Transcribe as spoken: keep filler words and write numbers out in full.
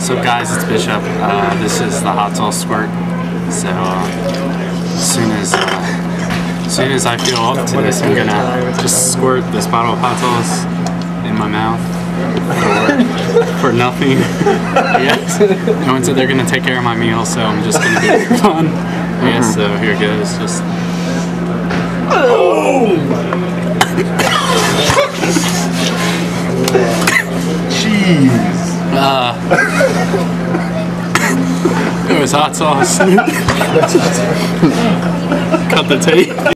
So guys, it's Bishop. Uh, this is the hot sauce squirt. So uh, as soon as uh, as soon as I feel up to this, I'm gonna just squirt this bottle of hot sauce in my mouth for, for nothing. Yes. No one said they're gonna take care of my meal, so I'm just gonna do it for fun. Yes. So here goes. Just. Oh! Jeez. Uh, it was hot sauce. Cut the tape.